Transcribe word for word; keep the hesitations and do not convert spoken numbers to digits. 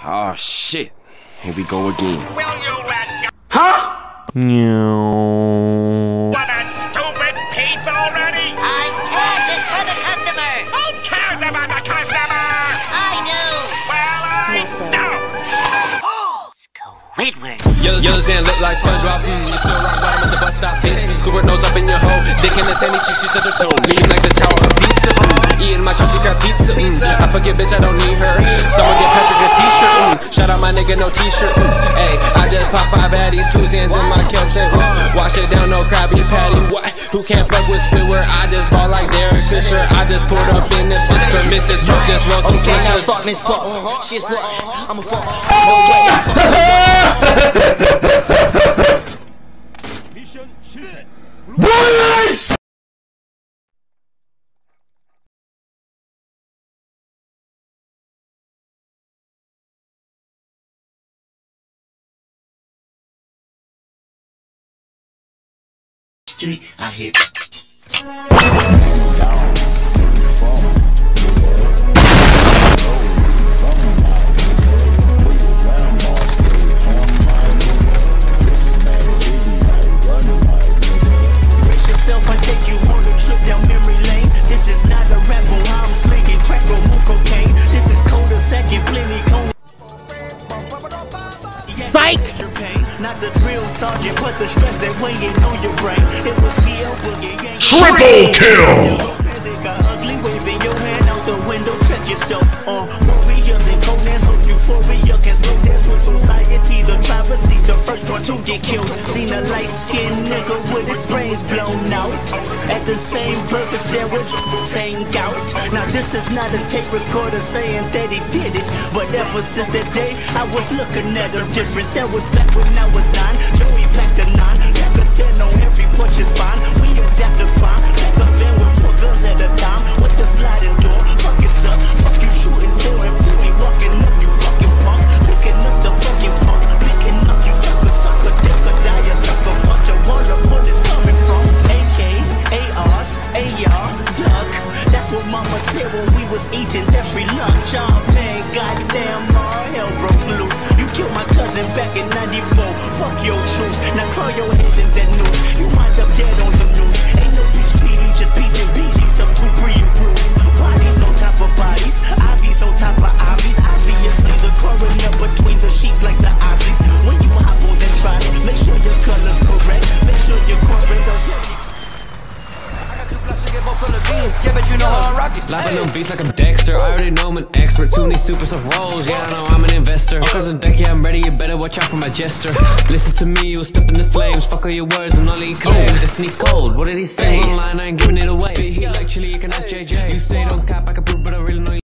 Oh shit. Here we go again. Will you let go? Huh? No. What a stupid pizza already? I can't, it's for the customer. Who cares about the customer? I do. Well, I don't. Squidward. Yellow Zan look like SpongeBob. Mm, you still rock bottom at the bus stop, bitch. Squidward nose up in your hole. Dick in the sandy cheek, she touch her toe. Lean like the tower of pizza. Mm, eating my crusty crab pizza. Mm, I forget, bitch, I don't need her. Someone get Patrick a t-shirt. Mm, shout out my nigga, no t-shirt. Mm, hey, I just pop five addies, two Zans in my cap. Say, mm, wash it down, no Krabby Patty. What? Who can't fuck with Squidward? I just ball like Derek Fisher. I just pulled up in the sister. Missus Poop just roll some switchers. Fuck Miss Pop. She's what? I'm a fuck. Boys! Street, I hit. Not the drill sergeant, but the stress that weighing on your brain. It was still boogie. Triple kill! Ugly waving your hand out the window, check yourself. Uh, warriors and Conan's hope euphoria can slow dance with society. The driver seat, the first one to get killed. Seen a light skinned nigga with his brains blown out. At the same purpose, there was saying gout. Now this is not a tape recorder saying that he did it, but ever since that day, I was looking at him different. That was back when I was nine. Joey packed a nine. Back a stand on every punch is fine. We adapt to crime. Back a van with four guns at a time. With the sliding door. Fuck it up. Fuck you shooting for and you ain't walking up, you fucking punk. Picking up the fucking punk. Picking up you sucker, sucker, dick or die, you sucker. Bunch of water bullets coming from A Ks, A Rs, A R, duck. That's what mama said when we was eating that free lunch. Oh man, goddamn, all hell broke loose. You killed my cousin back in ninety-four. Fuck your truce. Now crawl your head in that noose. You wind up dead on the news. Ain't no peace treaty, just peace and B Gs up to pre-approved. Bodies on top of bodies, I Vs on top of I Vs. Obviously the coroner between the sheets like the Osleys. When you hop on that trolley, make sure your color's correct. Make sure your corporate okay. Yeah, but you know how I rock it. Lapping them beats like I'm Dexter. I already know I'm an expert. Too many super soft rolls. Yeah, I know I'm an investor. Cause of deck, yeah, I'm ready. You better watch out for my jester. Listen to me, you'll step in the flames. Fuck all your words and all your claims. It's sneak cold. What did he say? Online, I ain't giving it away. Be here like chili, you can ask J J. You say don't cap, I can prove, but I really know you.